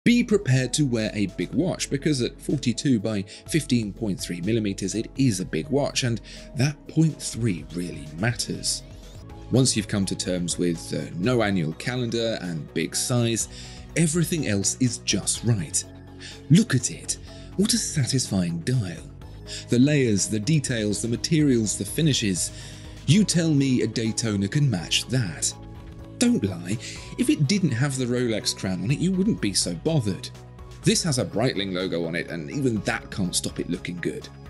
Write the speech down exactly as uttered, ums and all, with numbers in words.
Be prepared to wear a big watch, because at forty-two by fifteen point three millimeters it is a big watch, and that zero point three really matters. Once you've come to terms with uh, no annual calendar and big size, everything else is just right. Look at it. What a satisfying dial. The layers, the details, the materials, the finishes. You tell me a Daytona can match that. Don't lie, if it didn't have the Rolex crown on it, you wouldn't be so bothered. This has a Breitling logo on it, and even that can't stop it looking good.